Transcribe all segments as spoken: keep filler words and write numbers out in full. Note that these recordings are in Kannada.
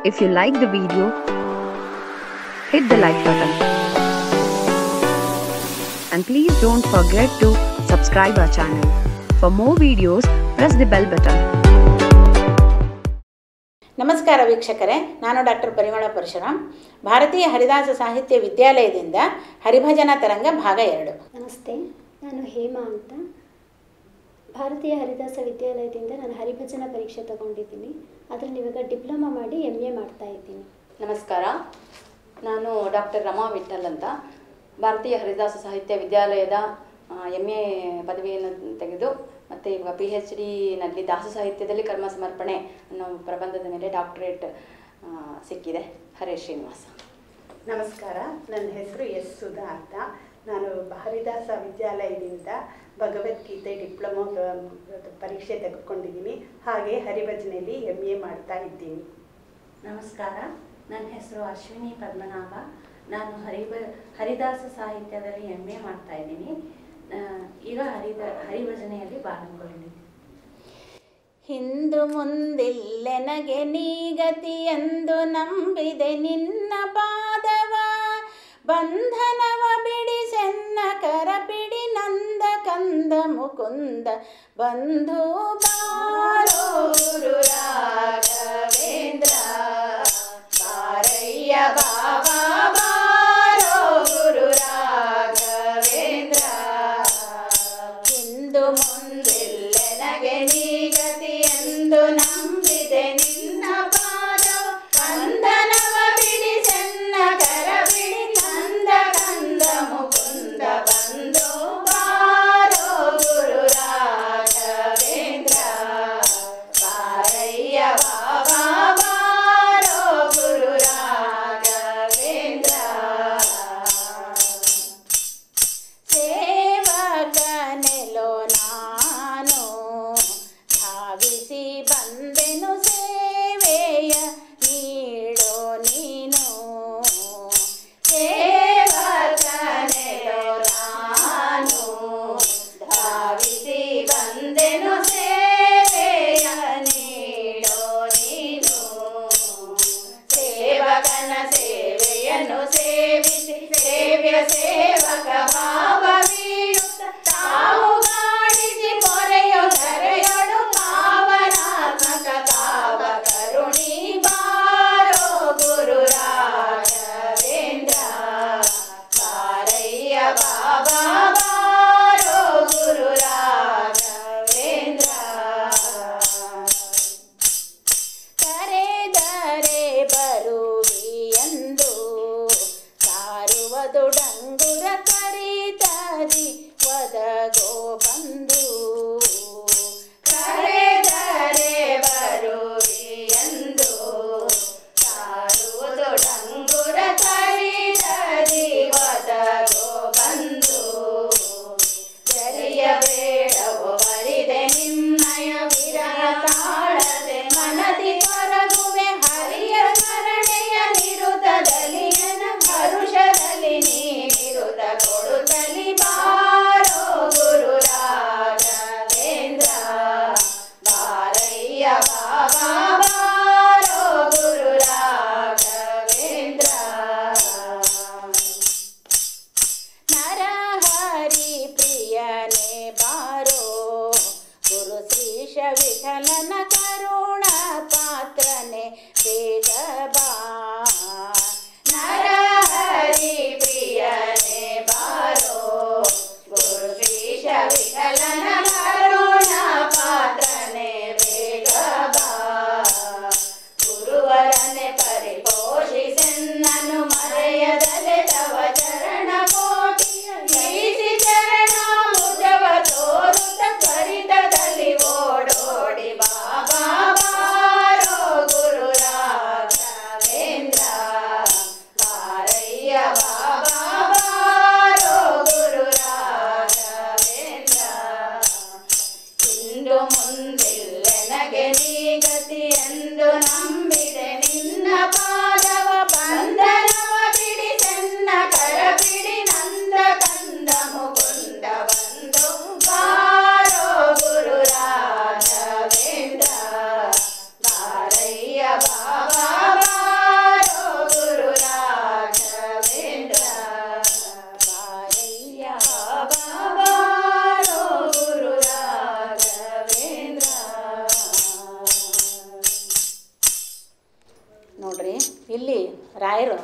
If you like the video, hit the like button. And please don't forget to subscribe our channel. For more videos, press the bell button. ನಮಸ್ಕಾರ ವೀಕ್ಷಕರೇ, ನಾನು ಡಾಕ್ಟರ್ ಪರಿಮಳ ಪರಶುರಾಮ್, ಭಾರತೀಯ ಹರಿದಾಸ ಸಾಹಿತ್ಯ ವಿದ್ಯಾಲಯದಿಂದ ಹರಿಭಜನಾ ತರಂಗ ಭಾಗ ಎರಡು. ನಮಸ್ತೆ, ನಾನು ಹೇಮಾ ಅಂತ. ಭಾರತೀಯ ಹರಿದಾಸ ವಿದ್ಯಾಲಯದಿಂದ ನಾನು ಹರಿಭಜನಾ ಪರೀಕ್ಷೆ ತಗೊಂಡಿದ್ದೀನಿ. ಅದರಲ್ಲಿ ಇವಾಗ ಡಿಪ್ಲೊಮಾ ಮಾಡಿ ಎಮ್ ಎ ಮಾಡ್ತಾ ಇದ್ದೀನಿ. ನಮಸ್ಕಾರ, ನಾನು ಡಾಕ್ಟರ್ ರಮಾ ವಿಠಲ್ ಅಂತ. ಭಾರತೀಯ ಹರಿದಾಸ ಸಾಹಿತ್ಯ ವಿದ್ಯಾಲಯದ ಎಮ್ ಎ ಪದವಿಯನ್ನು ತೆಗೆದು ಮತ್ತು ಇವಾಗ ಪಿ ಎಚ್ ಡಿನಲ್ಲಿ ದಾಸ ಸಾಹಿತ್ಯದಲ್ಲಿ ಕರ್ಮ ಸಮರ್ಪಣೆ ಅನ್ನೋ ಪ್ರಬಂಧದ ಮೇಲೆ ಡಾಕ್ಟರೇಟ್ ಸಿಕ್ಕಿದೆ. ಹರೇ ಶ್ರೀನಿವಾಸ. ನಮಸ್ಕಾರ, ನನ್ನ ಹೆಸರು ಎಸ್ ಸುಧಾ ಅಂತ. ನಾನು ಹರಿದಾಸ ವಿದ್ಯಾಲಯದಿಂದ ಭಗವದ್ಗೀತೆ ಡಿಪ್ಲೊಮಾ ಪರೀಕ್ಷೆ ತೆಗೆದುಕೊಂಡಿದ್ದೀನಿ. ಹಾಗೆ ಹರಿಭಜನೆಯಲ್ಲಿ ಎಮ್ ಎ ಮಾಡ್ತಾ ಇದ್ದೀನಿ. ನಮಸ್ಕಾರ, ನನ್ನ ಹೆಸರು ಅಶ್ವಿನಿ ಪದ್ಮನಾಭ. ನಾನು ಹರಿಭ ಹರಿದಾಸ ಸಾಹಿತ್ಯದಲ್ಲಿ ಎಮ್ ಎ ಮಾಡ್ತಾ ಇದ್ದೀನಿ. ಈಗ ಹರಿದ ಹರಿಭಜನೆಯಲ್ಲಿ ಭಾಗವಹಿಸಿದ್ದೀನಿ. ಹಿಂದು ಮುಂದಿಲ್ಲೆನಗೆ ನೀಗತಿಯೆಂದು ನಂಬಿದೆ ನಿನ್ನ ಪಾದವ, ಬಂಧನವ ಬಿಡಿಸೆನ್ನ ಕರಪಿಡಿ ನಂದ ಕಂದ ಮುಕುಂದ ಬಂಧು ಬಾರೋ ಗುರು ರಾಘವೇಂದ್ರ, ಬಾರಯ್ಯ ಬಾಬಾ ಬಾರೋ ಗುರು ರಾಘವೇಂದ್ರ. ಹಿಂದು ಮುಂದಿಲ್ಲೆನಗೆ ನೀಗತಿಯೆಂದು ನಂಬಿದೆ ನಿನ್ನ ಪಾದ, ಬಂಧನವ ಬಿಡಿಸೆನ್ನ ಕರಪಿಡಿ ನಂದ ಕಂದ ಮುಕುಂದ ಬಂಧು ಬಾರೋ ಗುರು ರಾಘವೇಂದ್ರ, ಬಾರಯ್ಯ ಬಾಬಾ ಬಾರೋ ಗುರು ರಾಘವೇಂದ್ರ. ಸೇವಕನೆಲೋ ನಾನು ಧಾವಿಸಿ ಬಂದೆನು, ಸೇವೆಯ ನೀಡೋ ನೀನು. ಸೇವಕನೆಲೋ ನಾನು ಧಾವಿಸಿ ಬಂದೆನು, ಸೇವೆಯ ನೀಡೋ ನೀನು. ಸೇವಕನ ಸೇವೆಯನ್ನು ಸೇವಿಸಿ ಸೇವ್ಯ ಸೇವಕ ಭಾವವೀಯುತ್ತ ತಾವು ಗಾಡಿಸಿ ಪೊರೆಯೋ ಧರೆಯೊಳು ಪಾವನಾತ್ಮಕ ತಾವ ಕರುಣಿ ಬಾರೋ ಗುರು ರಾಘವೇಂದ್ರ, ಬಾರಯ್ಯ ಬಾಬಾ ಬಾರೋ ಗುರು ರಾಘವೇಂದ್ರ. ಕರೆದರೆ ಬರುವಿಯೆಂದು ಸಾರುವುದು ಡಂಗುರ ತ್ವರಿತದಿ ಒದಗೋ ಬಂದು. ಕರೆದರೆ ಬರುವಿಯೆಂದು ಸಾರುವುದು ಡಂಗುರ ತ್ವರಿತದಿ ಒದಗೋ ಬಂದು. ಜರಿಯಬೇಡವೋ ಬರಿದೆ ನಿನ್ನಯ ವಿರಹ ತಾಳದೆ ಮನದಿ ಕೊರಗುವೆ ಹರಿಯ ಸ್ಮರಣೆಯ ನಿರುತದಲ್ಲಿ ಎನ ಹರುಷದಲ್ಲಿ ನೀ ನಿರುತ ಕೊಡುತ್ತಲಿ ಬಾರೋ ಗುರು ರಾಘವೇಂದ್ರ, ಬಾರಯ್ಯ ಬಾಬಾ ಬಾರೋ ಗುರು ರಾಘವೇಂದ್ರ. ನರಹರಿ ಪ್ರಿಯನೇ ಬಾರೋ ಗುರು ಶ್ರೀಶ ವಿಠಲನ ಕರುಣ ಪಾತ್ರನೆ ಬೇಗ ಬಾ. ನರಹರಿ ಪ್ರಿಯನೇ ಬಾರೋ ಗುರು ಶ್ರೀಶ ವಿಠಲನ ಕರುಣ ಪಾತ್ರನೆ ಬೇಗ ಬಾ. ಗುರುವರನೆ ಪರಿಪೋಷಿಸೆನ್ನನು ಮರೆಯದಲೆ ತವ ಚರಣ ಕೋಟಿಯ ಗೀಸಿ ಚರಣ ಮುಜವ ತೋರುತ್ತ ತ್ವರಿತದಲ್ಲಿ ಓಡೋಡಿ ಬಾಬಾ ಬಾರೋ ಗುರು ರಾಘವೇಂದ್ರ, ನೋಡ್ರಿ, ಇಲ್ಲಿ ರಾಯರು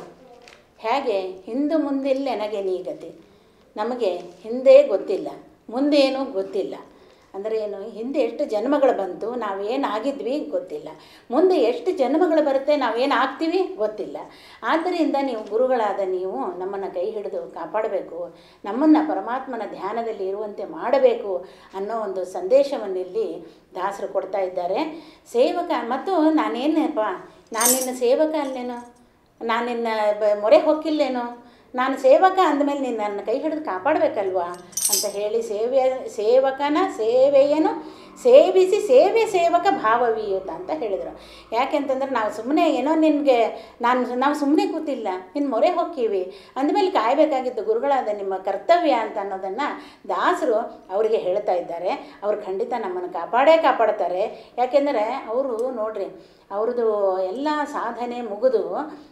ಹೇಗೆ ಹಿಂದು ಮುಂದಿಲ್ಲ ನನಗೆ ನೀಗತಿ, ನಮಗೆ ಹಿಂದೆ ಗೊತ್ತಿಲ್ಲ ಮುಂದೇನು ಗೊತ್ತಿಲ್ಲ ಅಂದರೆ ಏನು, ಹಿಂದೆ ಎಷ್ಟು ಜನ್ಮಗಳು ಬಂತು ನಾವೇನಾಗಿದ್ವಿ ಗೊತ್ತಿಲ್ಲ, ಮುಂದೆ ಎಷ್ಟು ಜನ್ಮಗಳು ಬರುತ್ತೆ ನಾವೇನು ಆಗ್ತೀವಿ ಗೊತ್ತಿಲ್ಲ. ಆದ್ದರಿಂದ ನೀವು ಗುರುಗಳಾದ ನೀವು ನಮ್ಮನ್ನು ಕೈ ಹಿಡಿದು ಕಾಪಾಡಬೇಕು, ನಮ್ಮನ್ನು ಪರಮಾತ್ಮನ ಧ್ಯಾನದಲ್ಲಿ ಇರುವಂತೆ ಮಾಡಬೇಕು ಅನ್ನೋ ಒಂದು ಸಂದೇಶವನ್ನು ಇಲ್ಲಿ ದಾಸರು ಕೊಡ್ತಾ ಇದ್ದಾರೆ. ಸೇವಕ ಮತ್ತು ನಾನೇನಪ್ಪ, ನಾನು ನಿನ್ನ ಸೇವಕ ಅಲ್ಲೇನೋ, ನಾನು ನಿನ್ನ ಬ ಮೊರೆ ಹೊಕ್ಕಿಲ್ಲೇನೋ, ನಾನು ಸೇವಕ ಅಂದಮೇಲೆ ನೀನು ನನ್ನ ಕೈ ಹಿಡಿದು ಕಾಪಾಡಬೇಕಲ್ವಾ ಅಂತ ಹೇಳಿ ಸೇವೆ ಸೇವಕನ ಸೇವೆಯನ್ನು ಸೇವಿಸಿ ಸೇವೆ ಸೇವಕ ಭಾವವೀಯುತ ಅಂತ ಹೇಳಿದರು. ಯಾಕೆಂತಂದ್ರೆ ನಾವು ಸುಮ್ಮನೆ ಏನೋ ನಿನಗೆ ನಾನು ನಾವು ಸುಮ್ಮನೆ ಕೂತಿಲ್ಲ, ನಿನ್ನ ಮೊರೆ ಹೊಕ್ಕೀವಿ ಅಂದಮೇಲೆ ಕಾಯಬೇಕಾಗಿದ್ದು ಗುರುಗಳಾದ ನಿಮ್ಮ ಕರ್ತವ್ಯ ಅಂತ ಅನ್ನೋದನ್ನು ದಾಸರು ಅವರಿಗೆ ಹೇಳ್ತಾ ಇದ್ದಾರೆ. ಅವರು ಖಂಡಿತ ನಮ್ಮನ್ನು ಕಾಪಾಡೇ ಕಾಪಾಡ್ತಾರೆ. ಯಾಕೆಂದರೆ ಅವರು ನೋಡ್ರಿ, ಅವ್ರದ್ದು ಎಲ್ಲ ಸಾಧನೆ ಮುಗಿದು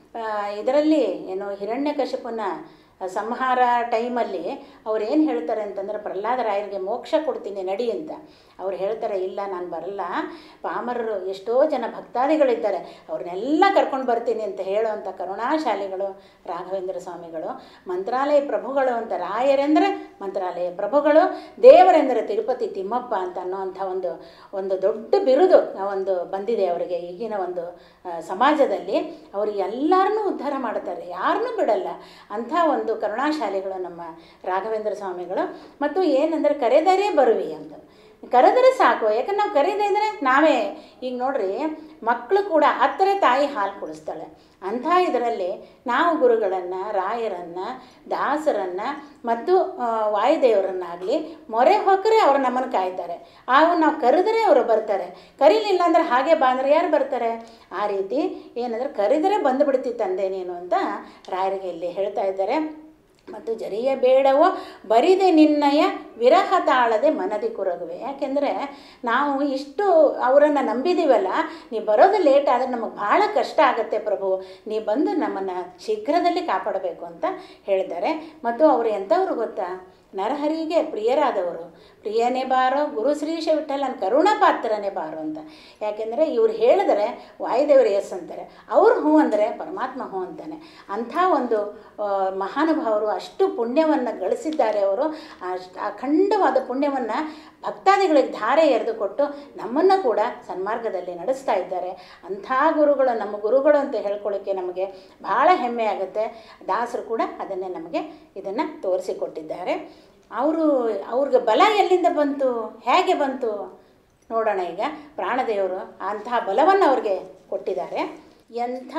ಇದರಲ್ಲಿ ಏನು ಹಿರಣ್ಯಕಶಿಪುನ ಸಂಹಾರ ಟೈಮಲ್ಲಿ ಅವ್ರು ಏನು ಹೇಳ್ತಾರೆ ಅಂತಂದ್ರೆ, ಪ್ರಹ್ಲಾದರಾಯರಿಗೆ ಮೋಕ್ಷ ಕೊಡ್ತೀನಿ ನಡಿ ಅಂತ ಅವ್ರು ಹೇಳ್ತಾರೆ. ಇಲ್ಲ, ನಾನು ಬರಲ್ಲ, ಪಾಮರರು ಎಷ್ಟೋ ಜನ ಭಕ್ತಾದಿಗಳಿದ್ದಾರೆ, ಅವ್ರನ್ನೆಲ್ಲ ಕರ್ಕೊಂಡು ಬರ್ತೀನಿ ಅಂತ ಹೇಳುವಂಥ ಕರುಣಾಶಾಲಿಗಳು ರಾಘವೇಂದ್ರ ಸ್ವಾಮಿಗಳು. ಮಂತ್ರಾಲಯ ಪ್ರಭುಗಳು ಅಂತ, ರಾಯರೆಂದರೆ ಮಂತ್ರಾಲಯ ಪ್ರಭುಗಳು, ದೇವರೆಂದರೆ ತಿರುಪತಿ ತಿಮ್ಮಪ್ಪ ಅಂತ ಅನ್ನೋವಂಥ ಒಂದು ಒಂದು ದೊಡ್ಡ ಬಿರುದು ಒಂದು ಬಂದಿದೆ ಅವರಿಗೆ ಈಗಿನ ಒಂದು ಸಮಾಜದಲ್ಲಿ. ಅವರು ಎಲ್ಲರನ್ನೂ ಉದ್ಧಾರ ಮಾಡ್ತಾರೆ, ಯಾರನ್ನೂ ಬಿಡಲ್ಲ. ಅಂಥ ಒಂದು ಕರುಣಾಶಾಲಿಗಳು ನಮ್ಮ ರಾಘವೇಂದ್ರ ಸ್ವಾಮಿಗಳು. ಮತ್ತು ಏನಂದರೆ ಕರೆದರೆ ಬರುವಿ ಅಂತ, ಕರೆದರೆ ಸಾಕು. ಯಾಕಂದ್ರೆ ನಾವು ಕರೀದೇ ಇದ್ದರೆ ನಾವೇ, ಈಗ ನೋಡ್ರಿ ಮಕ್ಕಳು ಕೂಡ ಹತ್ತಿರ ತಾಯಿ ಹಾಲು ಕುಡಿಸ್ತಾಳೆ. ಅಂಥ ಇದರಲ್ಲಿ ನಾವು ಗುರುಗಳನ್ನು, ರಾಯರನ್ನು, ದಾಸರನ್ನು ಮತ್ತು ವಾಯುದೇವರನ್ನಾಗಲಿ ಮೊರೆ ಹೊಕ್ಕರೆ ಅವರು ನಮ್ಮನ್ನು ಕಾಯ್ತಾರೆ. ಅವು ನಾವು ಕರೆದರೆ ಅವರು ಬರ್ತಾರೆ, ಕರೀಲಿಲ್ಲ ಅಂದರೆ ಹಾಗೆ ಬಂದರೆ ಯಾರು ಬರ್ತಾರೆ? ಆ ರೀತಿ ಏನಂದರೆ ಕರೆದರೆ ಬಂದುಬಿಡ್ತಿ ತಂದೆ ನೀನು ಅಂತ ರಾಯರಿಗೆ ಇಲ್ಲಿ ಹೇಳ್ತಾ ಇದ್ದಾರೆ. ಮತ್ತು ಜರಿಯ ಬೇಡವೋ ಬರಿದೆ ನಿನ್ನಯ ವಿರಹ ತಾಳದೆ ಮನದಿ ಕುರಗುವೆ. ಯಾಕೆಂದರೆ ನಾವು ಇಷ್ಟು ಅವರನ್ನು ನಂಬಿದ್ದೀವಲ್ಲ, ನೀ ಬರೋದು ಲೇಟ್ ಆದರೆ ನಮಗೆ ಭಾಳ ಕಷ್ಟ ಆಗುತ್ತೆ ಪ್ರಭು, ನೀ ಬಂದು ನಮ್ಮನ್ನು ಶೀಘ್ರದಲ್ಲಿ ಕಾಪಾಡಬೇಕು ಅಂತ ಹೇಳಿದ್ದಾರೆ. ಮತ್ತು ಅವರು ಎಂಥವ್ರು ಗೊತ್ತಾ? ನರಹರಿಗೆ ಪ್ರಿಯರಾದವರು. ಪ್ರಿಯನೇ ಬಾರೋ ಗುರು ಶ್ರೀಶ ವಿಠಲನ್ ಕರುಣಪಾತ್ರನೇ ಬಾರೋ ಅಂತ. ಯಾಕೆಂದರೆ ಇವ್ರು ಹೇಳಿದರೆ ವಾಯುದೇವರು ಎಸ್ ಅಂತಾರೆ, ಅವ್ರು ಹ್ಞೂ ಅಂದರೆ ಪರಮಾತ್ಮ ಹ್ಞೂ ಅಂತಾನೆ. ಅಂಥ ಒಂದು ಮಹಾನುಭಾವರು ಅಷ್ಟು ಪುಣ್ಯವನ್ನು ಗಳಿಸಿದ್ದಾರೆ ಅವರು. ಅಷ್ಟು ಅಖಂಡವಾದ ಪುಣ್ಯವನ್ನು ಭಕ್ತಾದಿಗಳಿಗೆ ಧಾರೆ ಎರೆದು ಕೊಟ್ಟು ನಮ್ಮನ್ನು ಕೂಡ ಸನ್ಮಾರ್ಗದಲ್ಲಿ ನಡೆಸ್ತಾ ಇದ್ದಾರೆ. ಅಂಥ ಗುರುಗಳು ನಮ್ಮ ಗುರುಗಳು ಅಂತ ಹೇಳ್ಕೊಳ್ಳೋಕ್ಕೆ ನಮಗೆ ಭಾಳ ಹೆಮ್ಮೆ ಆಗುತ್ತೆ. ದಾಸರು ಕೂಡ ಅದನ್ನೇ ನಮಗೆ ಇದನ್ನು ತೋರಿಸಿಕೊಟ್ಟಿದ್ದಾರೆ. ಅವರು ಅವ್ರಿಗೆ ಬಲ ಎಲ್ಲಿಂದ ಬಂತು, ಹೇಗೆ ಬಂತು ನೋಡೋಣ. ಈಗ ಪ್ರಾಣದೇವರು ಅಂತಹ ಬಲವನ್ನು ಅವ್ರಿಗೆ ಕೊಟ್ಟಿದ್ದಾರೆ. ಎಂಥ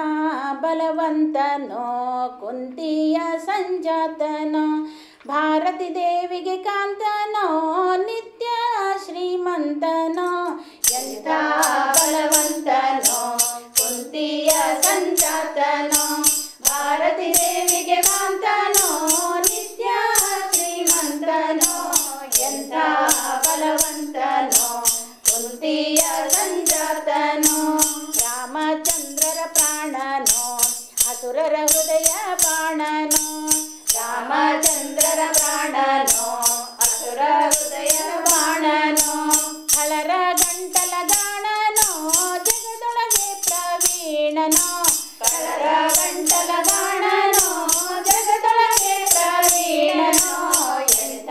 ಬಲವಂತನೋ ಕುಂತಿಯ ಸಂಜಾತನೋ, ಭಾರತಿ ದೇವಿಗೆ ಕಾಂತನೋ ನಿತ್ಯ ಶ್ರೀಮಂತನೋ. ಎಂಥ ಬಲವಂತನೋ ಕುಂತಿಯ ಸಂಜಾತನೋ, ಭಾರತಿ ದೇವಿಗೆ ಕಾಂತನೋ ನಿತ್ಯ ಶ್ರೀಮಂತನೋ. ಎಂಥ ಬಲವಂತನೋ ಕುಂತಿಯ ಸಂಜಾತನೋ, ರಾಮಚಂದ್ರರ ಪ್ರಾಣನೋ ಅಸುರರ ಹೃದಯ ಬಾಣನೋ. ರಾಮಚಂದ್ರರ ಪ್ರಾಣನೋ ಅಸುರ ಹೃದಯ ಬಾಣನೋ, ಹಳರ ಗಂಟಲ ಗಾಣನೋ ಜಗದೊಳಗೆ ಪ್ರವೀಣನೋ. ಹಳರ ಗಂಟಲ ಗಾಣನೋ ಜಗದೊಳಗೆ ಪ್ರವೀಣನೋ. ಎಂಥ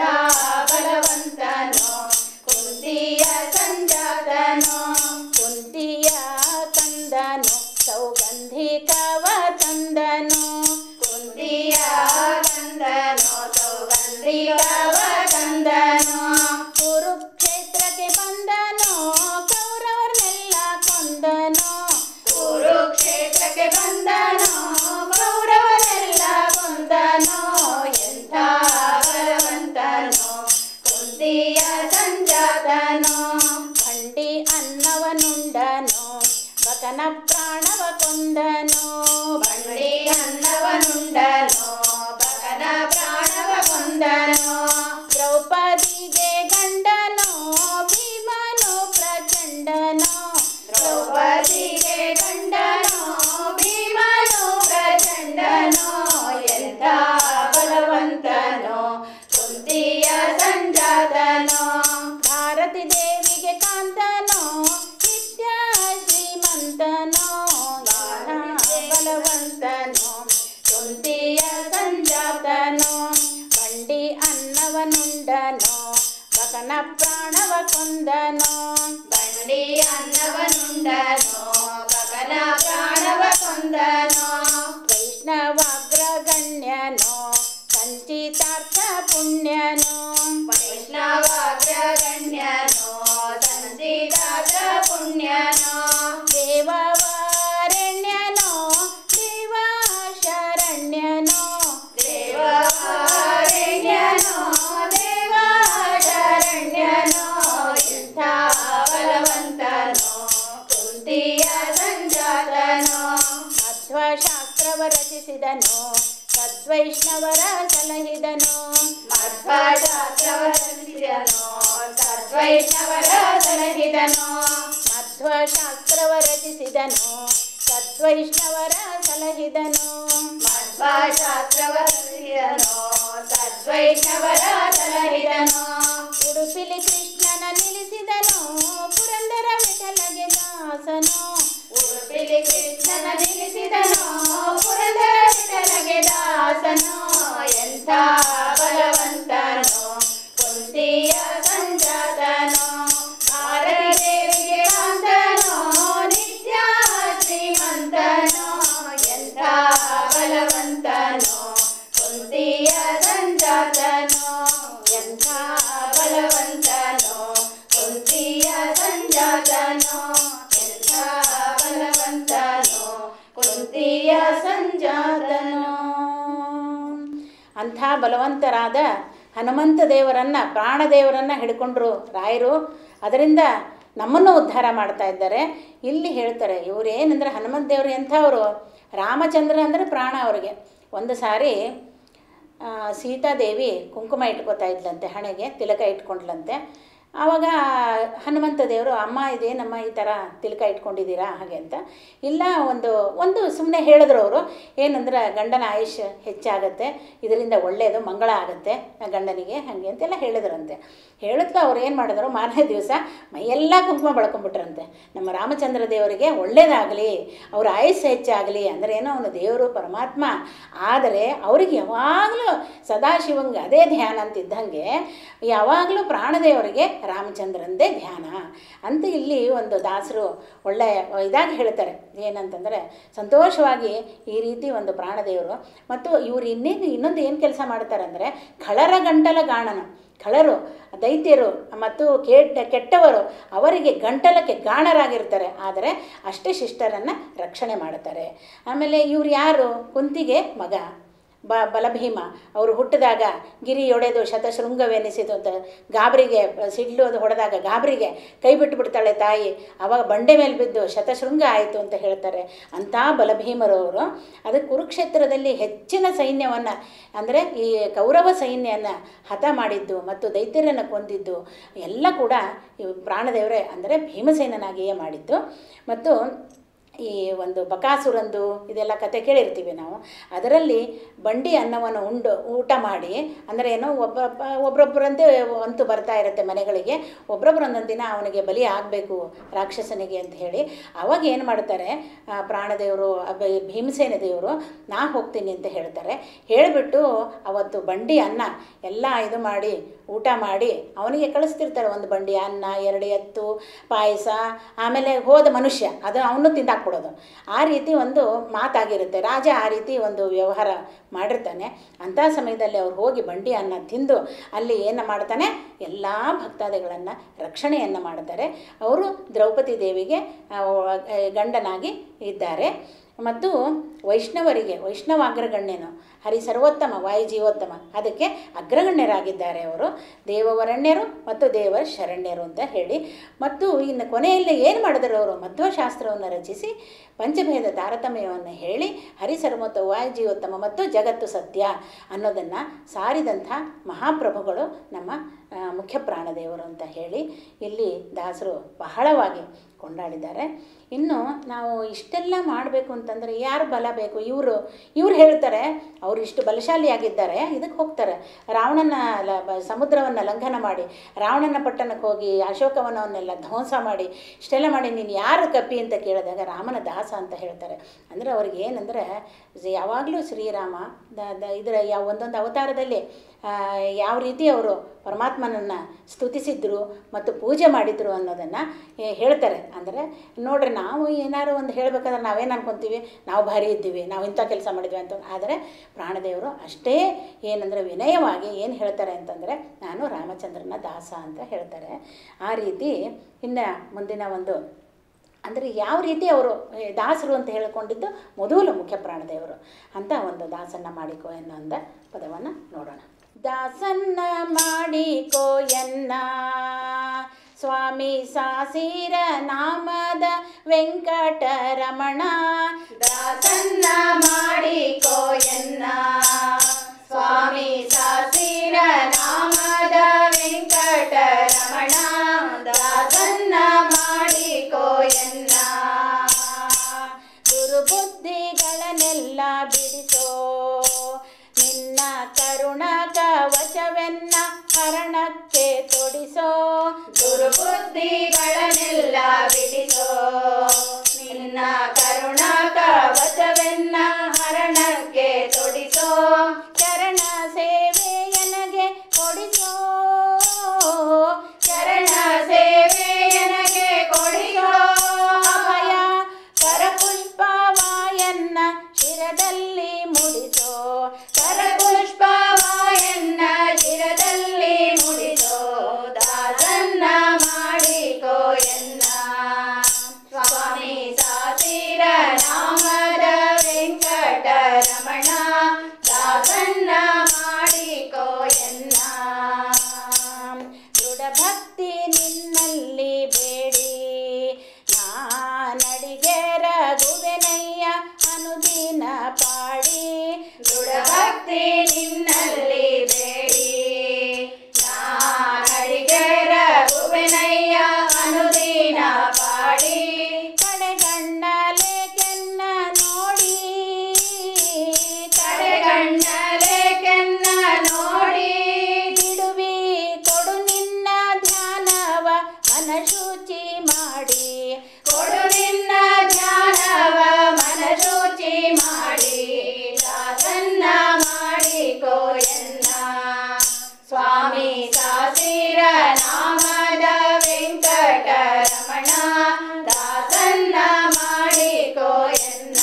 ಬಲವಂತನೋ ಕುಂತಿಯ ಸಂಜಾತನೋ, ಕುಂತಿಯ ಕಂದನೋ ಸೌಗಂಧಿಕವ ತಂದನೋ. ಕುಂತಿಯ ಕಂದನೋ ಸೌಗಂಧಿಕವ ತಂದನೋ, ಕುರುಕ್ಷೇತ್ರಕ್ಕೆ ಬಂದನೋ ಕೌರವರನ್ನೆಲ್ಲ ಕೊಂದನೋ. ಕುರುಕ್ಷೇತ್ರಕ್ಕೆ ಬಂದನೋ ಕೌರವರೆಲ್ಲ ಕೊಂದನೋ. ಎಂಥ ಬಲವಂತನೋ ಕುಂತಿಯ ಸಂಜಾತನೋ, ಭಂಡಿ ಅನ್ನವನುಂಡನೋ ಬಕನ ಪ್ರಾಣವ ಕೊಂದನೋ. ಭಂಡಿ ಅನ್ನವನುಂಡನೋ ಬಕನ ಪ್ರಾಣವ ಕೊಂದನೋ. ದ್ರೌಪದಿಗೆ ಗಂಡನೋ ಭೀಮನು ಪ್ರಚಂಡನೋ. ದ್ರೌಪದಿಗೆ ಗಂಡನೋ ಭೀಮನು ಪ್ರಚಂಡನೋ. ಎಂಥ ಬಲವಂತನೋ ಕುಂತಿಯ ಸಂಜಾತನೋ, ಭಾರತಿ ದೇವಿಗೆ ಕಾಂತನೋ ನಿತ್ಯ ಶ್ರೀಮಂತನೋ. ಅನ್ನವನುಂಡನೋ ಬಕನ ಪ್ರಾಣವ ಕೊಂದನೋ ಬಂಡಿ ಅನ್ನವನುಂಡನೋ ಬಕನ ಪ್ರಾಣವ ಕೊಂದನೋ ವೈಷ್ಣವಾಗ್ರಗಣ್ಯನೋ ಸಂಚಿತಾರ್ಥ ಪುಣ್ಯನೋ ವೈಷ್ಣವಾಗ್ರಗಣ್ಯನೋ ಸಂಚಿತಾರ್ಥ ಪುಣ್ಯನೋ ದೇವವಾರಣ್ಯನೋ ದೇವ ಶರಣ್ಯನೋ ದೇವವಾರಣ್ಯನೋ ದೇವ ಶರಣ್ಯನೋ ಎಂಥ ಬಲವಂತನೋ ಕುಂತಿಯ ಸಂಜಾತನೋ ಮಧ್ವಶಾಸ್ತ್ರವ ರಚಿಸಿದನೋ ಸದ್ವೈಷ್ಣವರ ಸಲಹಿದನೋ ಮಧ್ವಶಾಸ್ತ್ರವ ರಚಿಸಿದನೋ ಸದ್ವೈಷ್ಣವರ ಸಲಹಿದನೋ ಮಧ್ವಶಾಸ್ತ್ರವ ರಚಿಸಿದನೋ ಸದ್ವೈಷ್ಣವರ ಸಲಹಿದನೋ ಮಧ್ವಶಾಸ್ತ್ರವ ರಚಿಸಿದನೋ ಸದ್ವೈಷ್ಣವರ ಸಲಹಿದನೋ ಉಡುಪಿಲಿ ಕೃಷ್ಣನ ನಿಲ್ಲಿಸಿದನೋ ಪುರಂದರ ವಿಠಲಗೆ ದಾಸನೋ ಉಡುಪಿಲಿ ಕೃಷ್ಣನ ನಿಲ್ಲಿಸಿದನೋ ಪುರಂದರ ವಿಠಲಗೆ ದಾಸನೋ ಎಂಥ ಬಲವಂತನೋ ಕುಂತಿಯ ಸಂಜಾತನೋ ಭಾರತೀ ದೇವಿಗೆ ಕಾಂತನೋ ನಿತ್ಯ ಶ್ರೀಮಂತನೋ ಎಂಥ ಬಲವಂತನೋ ಕುಂತಿಯ ಸಂಜಾತನೋ ಎಂಥ ಬಲವಂತನೋ ಕುಂತಿಯ ಸಂಜಾತನೋ ಎಂಥ ಬಲವಂತನೋ ಕುಂತಿಯ ಸಂಜಾತನೋ. ಅಂಥ ಬಲವಂತರಾದ ಹನುಮಂತ ದೇವರನ್ನು ಪ್ರಾಣದೇವರನ್ನು ಹಿಡ್ಕೊಂಡ್ರು ರಾಯರು. ಅದರಿಂದ ನಮ್ಮನ್ನು ಉದ್ಧಾರ ಮಾಡ್ತಾ ಇದ್ದಾರೆ. ಇಲ್ಲಿ ಹೇಳ್ತಾರೆ ಇವರು ಏನಂದರೆ ಹನುಮಂತ ದೇವರು ಎಂಥವರು, ರಾಮಚಂದ್ರ ಅಂದರೆ ಪ್ರಾಣ ಅವರಿಗೆ. ಒಂದು ಸಾರಿ ಸೀತಾದೇವಿ ಕುಂಕುಮ ಇಟ್ಕೋತಾ ಇದ್ಲಂತೆ, ಹಣೆಗೆ ತಿಲಕ ಇಟ್ಕೊಂಡ್ಲಂತೆ. ಆವಾಗ ಹನುಮಂತ ದೇವರು ಅಮ್ಮ ಇದೇನಮ್ಮ ಈ ಥರ ತಿಲಕ ಇಟ್ಕೊಂಡಿದ್ದೀರಾ ಹಾಗೆ ಅಂತ. ಇಲ್ಲ ಒಂದು ಒಂದು ಸುಮ್ಮನೆ ಹೇಳಿದ್ರು ಅವರು, ಏನಂದ್ರೆ ಗಂಡನ ಆಯುಷ್ ಹೆಚ್ಚಾಗತ್ತೆ, ಇದರಿಂದ ಒಳ್ಳೆಯದು ಮಂಗಳ ಆಗುತ್ತೆ ಗಂಡನಿಗೆ ಹಾಗೆ ಅಂತೆಲ್ಲ ಹೇಳಿದ್ರಂತೆ. ಹೇಳಿದ್ಲು ಅವ್ರು ಏನು ಮಾಡಿದ್ರು, ಮಾರನೇ ದಿವಸ ಮೈಯೆಲ್ಲ ಕುಂಕುಮ ಬಳ್ಕೊಂಬಿಟ್ರಂತೆ. ನಮ್ಮ ರಾಮಚಂದ್ರ ದೇವರಿಗೆ ಒಳ್ಳೇದಾಗಲಿ, ಅವ್ರ ಆಯುಷ್ ಹೆಚ್ಚಾಗಲಿ ಅಂದರೆ ಏನೋ ಅವನು ದೇವರು ಪರಮಾತ್ಮ. ಆದರೆ ಅವ್ರಿಗೆ ಯಾವಾಗಲೂ ಸದಾಶಿವಂಗೆ ಅದೇ ಧ್ಯಾನ ಅಂತಿದ್ದಂಗೆ ಯಾವಾಗಲೂ ಪ್ರಾಣದೇವರಿಗೆ ರಾಮಚಂದ್ರಂದೇ ಧ್ಯಾನ ಅಂತ ಇಲ್ಲಿ ಒಂದು ದಾಸರು ಒಳ್ಳೆಯ ಇದಾಗಿ ಹೇಳ್ತಾರೆ. ಏನಂತಂದರೆ ಸಂತೋಷವಾಗಿ ಈ ರೀತಿ ಒಂದು ಪ್ರಾಣದೇವರು. ಮತ್ತು ಇವರು ಇನ್ನೇನು ಇನ್ನೊಂದು ಏನು ಕೆಲಸ ಮಾಡ್ತಾರೆ ಅಂದರೆ, ಖಳರ ಗಂಟಲ ಗಾಣನು, ಖಳರು ದೈತ್ಯರು ಮತ್ತು ಕೆಟ್ಟ ಕೆಟ್ಟವರು ಅವರಿಗೆ ಗಂಟಲಕ್ಕೆ ಗಾಣರಾಗಿರ್ತಾರೆ, ಆದರೆ ಅಷ್ಟಶಿಷ್ಟರನ್ನು ರಕ್ಷಣೆ ಮಾಡ್ತಾರೆ. ಆಮೇಲೆ ಇವ್ರು ಯಾರು, ಕುಂತಿಗೆ ಮಗ ಬ ಬಲಭೀಮ. ಅವರು ಹುಟ್ಟಿದಾಗ ಗಿರಿಯೊಡೆದು ಶತಶೃಂಗವೆನಿಸಿತು ಅಂತ ಗಾಬರಿಗೆ ಸಿಡ್ಲು ಅದು ಹೊಡೆದಾಗ ಗಾಬರಿಗೆ ಕೈ ಬಿಟ್ಟುಬಿಡ್ತಾಳೆ ತಾಯಿ. ಆವಾಗ ಬಂಡೆ ಮೇಲೆ ಬಿದ್ದು ಶತಶೃಂಗ ಆಯಿತು ಅಂತ ಹೇಳ್ತಾರೆ. ಅಂಥ ಬಲಭೀಮರವರು ಅದಕ್ಕೆ ಕುರುಕ್ಷೇತ್ರದಲ್ಲಿ ಹೆಚ್ಚಿನ ಸೈನ್ಯವನ್ನು ಅಂದರೆ ಈ ಕೌರವ ಸೈನ್ಯವನ್ನು ಹತ ಮಾಡಿದ್ದು ಮತ್ತು ದೈತ್ಯರನ್ನು ಕೊಂದಿದ್ದು ಎಲ್ಲ ಕೂಡ ಈ ಪ್ರಾಣದೇವರೇ ಅಂದರೆ ಭೀಮಸೇನನಾಗಿಯೇ ಮಾಡಿದ್ದು. ಮತ್ತು ಈ ಒಂದು ಬಕಾಸುರಂದು ಇದೆಲ್ಲ ಕತೆ ಕೇಳಿರ್ತೀವಿ ನಾವು. ಅದರಲ್ಲಿ ಬಂಡಿ ಅನ್ನವನ್ನು ಉಂಡು ಊಟ ಮಾಡಿ, ಅಂದರೆ ಏನೋ ಒಬ್ಬ ಒಬ್ರೊಬ್ಬರಂತೆ ಅಂತೂ ಬರ್ತಾ ಇರುತ್ತೆ ಮನೆಗಳಿಗೆ, ಒಬ್ರೊಬ್ಬರು ಒಂದೊಂದು ದಿನ ಅವನಿಗೆ ಬಲಿ ಆಗಬೇಕು ರಾಕ್ಷಸನಿಗೆ ಅಂತ ಹೇಳಿ. ಅವಾಗ ಏನು ಮಾಡ್ತಾರೆ, ಪ್ರಾಣದೇವರು ಭೀಮಸೇನ ದೇವರು ನಾ ಹೋಗ್ತೀನಿ ಅಂತ ಹೇಳ್ತಾರೆ. ಹೇಳಿಬಿಟ್ಟು ಅವತ್ತು ಬಂಡಿ ಅನ್ನ ಎಲ್ಲ ಇದು ಮಾಡಿ ಊಟ ಮಾಡಿ ಅವನಿಗೆ ಕಳಿಸ್ತಿರ್ತಾರೆ. ಒಂದು ಬಂಡಿ ಅನ್ನ, ಎರಡು ಎತ್ತು, ಪಾಯಸ, ಆಮೇಲೆ ಹೋದ ಮನುಷ್ಯ ಅದು ಅವನು ತಿಂದಾಕ್ಬಿಡೋದು. ಆ ರೀತಿ ಒಂದು ಮಾತಾಗಿರುತ್ತೆ. ರಾಜ ಆ ರೀತಿ ಒಂದು ವ್ಯವಹಾರ ಮಾಡಿರ್ತಾನೆ. ಅಂಥ ಸಮಯದಲ್ಲಿ ಅವ್ರು ಹೋಗಿ ಬಂಡಿ ಅನ್ನ ತಿಂದು ಅಲ್ಲಿ ಏನು ಮಾಡ್ತಾನೆ, ಎಲ್ಲ ಭಕ್ತಾದಿಗಳನ್ನು ರಕ್ಷಣೆಯನ್ನು ಮಾಡ್ತಾರೆ. ಅವರು ದ್ರೌಪದಿ ದೇವಿಗೆ ಗಂಡನಾಗಿ ಇದ್ದಾರೆ. ಮತ್ತು ವೈಷ್ಣವರಿಗೆ ವೈಷ್ಣವ ಅಗ್ರಗಣ್ಯನು, ಹರಿ ಸರ್ವೋತ್ತಮ ವಾಯು ಜೀವೋತ್ತಮ, ಅದಕ್ಕೆ ಅಗ್ರಗಣ್ಯರಾಗಿದ್ದಾರೆ ಅವರು. ದೇವವರಣ್ಯರು ಮತ್ತು ದೇವ ಶರಣ್ಯರು ಅಂತ ಹೇಳಿ. ಮತ್ತು ಇನ್ನು ಕೊನೆಯಲ್ಲಿ ಏನು ಮಾಡಿದ್ರು ಅವರು, ಮಧ್ವಶಾಸ್ತ್ರವನ್ನು ರಚಿಸಿ ಪಂಚಭೇದ ತಾರತಮ್ಯವನ್ನು ಹೇಳಿ ಹರಿ ಸರ್ವೋತ್ತಮ ವಾಯು ಜೀವೋತ್ತಮ ಮತ್ತು ಜಗತ್ತು ಸತ್ಯ ಅನ್ನೋದನ್ನು ಸಾರಿದಂಥ ಮಹಾಪ್ರಭುಗಳು ನಮ್ಮ ಮುಖ್ಯ ಪ್ರಾಣದೇವರು ಅಂತ ಹೇಳಿ ಇಲ್ಲಿ ದಾಸರು ಬಹಳವಾಗಿ ಕೊಂಡಾಡಿದ್ದಾರೆ. ಇನ್ನು ನಾವು ಇಷ್ಟೆಲ್ಲ ಮಾಡಬೇಕು ಅಂತಂದರೆ ಯಾರು ಬಲ ಬೇಕು, ಇವರು ಇವ್ರು ಹೇಳ್ತಾರೆ ಅವರು ಇಷ್ಟು ಬಲಶಾಲಿಯಾಗಿದ್ದಾರೆ, ಇದಕ್ಕೆ ಹೋಗ್ತಾರೆ ರಾವಣನ ಲ ಸಮುದ್ರವನ್ನು ಲಂಘನ ಮಾಡಿ ರಾವಣನ ಪಟ್ಟಣಕ್ಕೆ ಹೋಗಿ ಅಶೋಕವನವನ್ನೆಲ್ಲ ಧ್ವಂಸ ಮಾಡಿ ಇಷ್ಟೆಲ್ಲ ಮಾಡಿ ನೀನು ಯಾರು ಕಪ್ಪಿ ಅಂತ ಕೇಳಿದಾಗ ರಾಮನ ದಾಸ ಅಂತ ಹೇಳ್ತಾರೆ. ಅಂದರೆ ಅವ್ರಿಗೆ ಏನಂದರೆ ಯಾವಾಗಲೂ ಶ್ರೀರಾಮ ದ ದ ಇದರ ಯಾವ ಒಂದೊಂದು ಅವತಾರದಲ್ಲಿ ಯಾವ ರೀತಿ ಅವರು ಪರಮಾತ್ಮನನ್ನು ಸ್ತುತಿಸಿದ್ರು ಮತ್ತು ಪೂಜೆ ಮಾಡಿದರು ಅನ್ನೋದನ್ನು ಹೇಳ್ತಾರೆ. ಅಂದರೆ ನೋಡ್ರಿ, ನಾವು ಏನಾದ್ರು ಒಂದು ಹೇಳಬೇಕಾದ್ರೆ ನಾವೇನು ಅನ್ಕೊತೀವಿ, ನಾವು ಭಾರಿ ಇದ್ದೀವಿ, ನಾವು ಇಂಥ ಕೆಲಸ ಮಾಡಿದ್ವಿ ಅಂತ. ಆದರೆ ಪ್ರಾಣದೇವರು ಅಷ್ಟೇ ಏನಂದರೆ ವಿನಯವಾಗಿ ಏನು ಹೇಳ್ತಾರೆ ಅಂತಂದರೆ, ನಾನು ರಾಮಚಂದ್ರನ ದಾಸ ಅಂತ ಹೇಳ್ತಾರೆ. ಆ ರೀತಿ ಇನ್ನು ಮುಂದಿನ ಒಂದು ಅಂದರೆ ಯಾವ ರೀತಿ ಅವರು ದಾಸರು ಅಂತ ಹೇಳಿಕೊಂಡಿದ್ದು ಮೊದಲು ಮುಖ್ಯ ಪ್ರಾಣದೇವರು ಅಂತ ಒಂದು ದಾಸನ್ನ ಮಾಡಿಕೋ ಎನ್ನೋ ಒಂದು ಪದವನ್ನು ನೋಡೋಣ. ದಾಸನ್ನ ಮಾಡಿಕೋ ಎನ್ನ ಸ್ವಾಮಿ ಸಾಸಿರ ನಾಮದ ವೆಂಕಟರಮಣ. ದಾಸನ್ನ ಮಾಡಿಕೋ ಎನ್ನ ಸ್ವಾಮಿ ಸಾಸಿರ ನಾಮದ ವೆಂಕಟರಮಣ. ದಾಸನ್ನ ಮಾಡಿಕೋ ಎನ್ನ ದುರ್ಬುದ್ಧಿಗಳನ್ನೆಲ್ಲ ಬಿಡಿಸೋ ನಿನ್ನ ಕರುಣ ಕವಚವೆನ್ನ ಹರಣಕ್ಕೆ ತೊಡಿಸೋ. ದುರ್ಬುದ್ಧಿಗಳನ್ನೆಲ್ಲ ಬಿಡಿಸೋ ನಿನ್ನ ಕರುಣ ಕವಚವೆನ್ನ ಹರಣಕ್ಕೆ ತೊಡಿಸೋ. ಚರಣ ಸೇವೆ ಎನಗೆ ಕೊಡಿಸೋ, ಚರಣ ಸೇವೆ ಎನಗೆ ಕೊಡಿಸೋ. ಅಭಯ ಕರಪುಷ್ಪವಾಯನ್ನ ಶಿರದಲ್ಲಿ ಮುಡಿಸೋ. ಕರಪುಷ್ಪವಾಯನ್ನ ಶಿರದಲ್ಲಿ ಮುಡಿಸೋ. ದಾಸನ್ನ ಮಾಡಿಕೋ ಎನ್ನ ಸ್ವಾಮಿ ಸಾಸಿರ ನಾಮದ ವೆಂಕಟರಮಣ. ದಾಸನ್ನ ಮಾಡಿಕೋ ಎನ್ನ ದೃಢ ಭಕ್ತಿ ನಿನ್ನಲ್ಲಿ ಬೇಡಿ ನಾನಡಿಗೆ ರಘುವೆನಯ್ಯ ಅನುದಿನ ಪಾಡಿ. ದೃಢ ಭಕ್ತಿ ನಿನ್ನಲ್ಲಿ ಬೇಡಿ ನಾನಡಿಗೆ ರಘುವೆನಯ್ಯ ಅನುದಿನ ಪಾಡಿ. ಕಡೆಗಣ್ಣಲೆ ಕೆನ್ನ ನೋಡಿ, ಕಡೆಗಣ್ಣಲೆ ಕೆನ್ನ ನೋಡಿ. ಬಿಡುವಿ ಕೊಡು ನಿನ್ನ ಧ್ಯಾನವ ಮನಶುಚಿ ಮಾಡಿ. ಕೊಡು ನಿನ್ನ ಧ್ಯಾನವ ಮನಶುಚಿ ಮಾಡಿ. ದಾಸನ್ನ ಮಾಡಿಕೋ ಎನ್ನ ಸ್ವಾಮಿ ಸಾಸಿರ ನಾಮದ ವೆಂಕಟರಮಣ. ದಾಸನ್ನ ಮಾಡಿಕೋ ಎನ್ನ